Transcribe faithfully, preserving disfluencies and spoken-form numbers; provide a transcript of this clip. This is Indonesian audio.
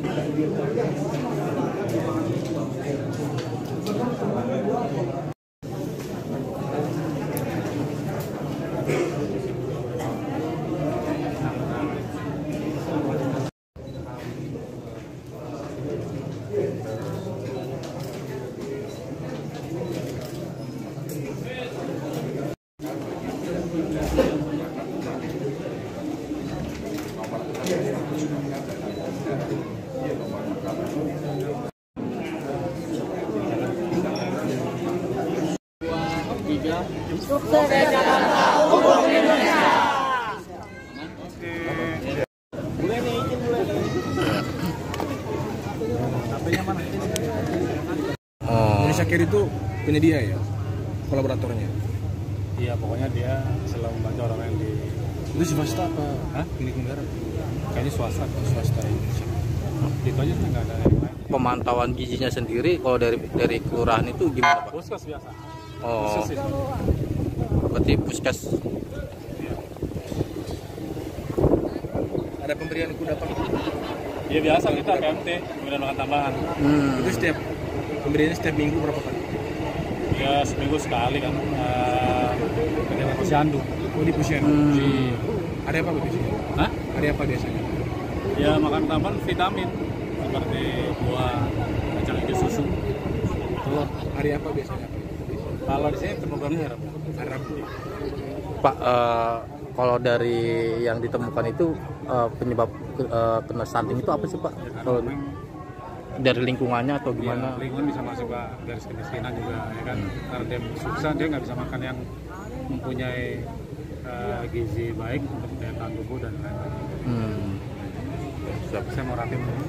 Sukses Jakarta untuk Indonesia. Boleh nih, izin boleh. Tapenya mana? Indonesia Care itu penyedia ya, kolaboratornya. Iya, pokoknya dia selalu membantu orang yang di. Itu swasta apa? Hah? Milik negara? Kayaknya swasta, Swasta Indonesia. itu aja sih nggak ada yang lain. Pemantauan gizinya sendiri kalau dari dari kelurahan itu gimana, Pak? Puskes biasa. Oh, Puskes itu. berarti puskes. Iya. Ada pemberian kudapan? Iya biasa kita P M T, kemudian makan tambahan. Hmm. Itu setiap pemberiannya setiap minggu berapa kali? Ya seminggu sekali kan. Uh, Kegiatan posyandu. Oh di posyandu. Hmm. Di. Ada apa biasanya? Hah? Ada apa biasanya? Ya makan tambahan vitamin seperti buah, kacang hijau, susu, telur. Hari apa biasanya? Kalau di sini temukan Arab. Arab. Pak, eh, kalau dari yang ditemukan itu eh, penyebab eh, kena stunting itu apa sih, Pak? Ya, Kalau memang, dari lingkungannya atau ya, gimana? lingkungan bisa masuk ke garis kemiskinan juga, ya kan? Karena dia susah, dia nggak bisa makan yang mempunyai uh, gizi baik untuk daya tahan tubuh dan lain-lain. Hmm. Siap. Saya mau rapim dulu.